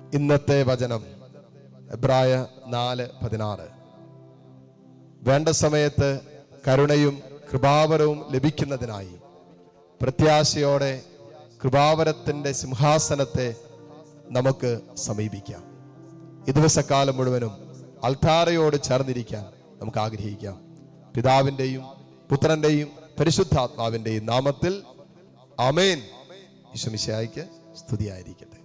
ഇന്നത്തെ വചനം എബ്രായ 4:16. വേണ്ട സമയത്ത് കരുണയും കൃപാവരവും ലഭിക്കുന്നതിനായി പ്രത്യാശയോടെ കൃപാവരത്തിൻ്റെ സിംഹാസനത്തെ നമുക്ക് സമീപിക്കാം. ഈ ദിവസക്കാലം മുഴുവനും അൾത്താരയോട് ചേർന്നിരിക്കാൻ നമുക്ക് ആഗ്രഹിക്കാം. പിതാവിൻ്റെയും പുത്രൻ്റെയും പരിശുദ്ധാത്മാവിൻ്റെയും നാമത്തിൽ ആമേൻ. ഈശോ മിശിഹായ്ക്ക് സ്തുതിയായിരിക്കട്ടെ.